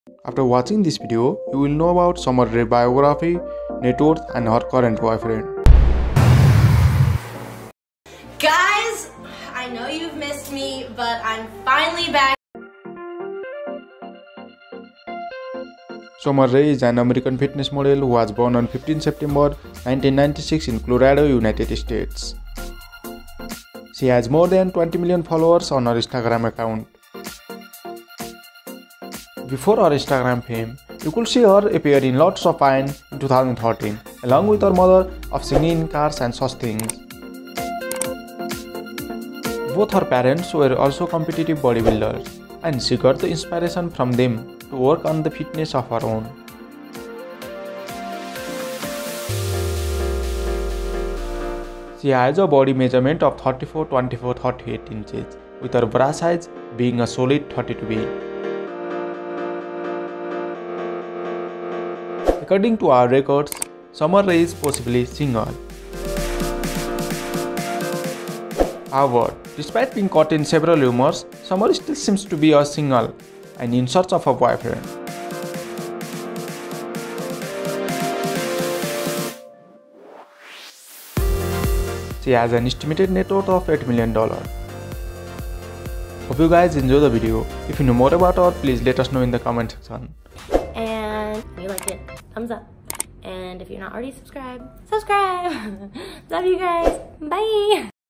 After watching this video, you will know about Summer Rae's biography, net worth and her current boyfriend. Guys, I know you've missed me, but I'm finally back. Summer Rae is an American fitness model who was born on 15 September 1996 in Colorado, United States. She has more than 20 million followers on her Instagram account. Before her Instagram fame, you could see her appear in lots of Vine in 2013, along with her mother of singing in cars and such things. Both her parents were also competitive bodybuilders, and she got the inspiration from them to work on the fitness of her own. She has a body measurement of 34, 24, 38 inches, with her bra size being a solid 32B. According to our records, Summer Rae is possibly single. However, despite being caught in several rumors, Summer still seems to be a single and in search of a boyfriend. She has an estimated net worth of $8 million. Hope you guys enjoy the video. If you know more about her, please let us know in the comment section. And if you like it, thumbs up. And if you're not already subscribed, subscribe. Love you guys. Bye.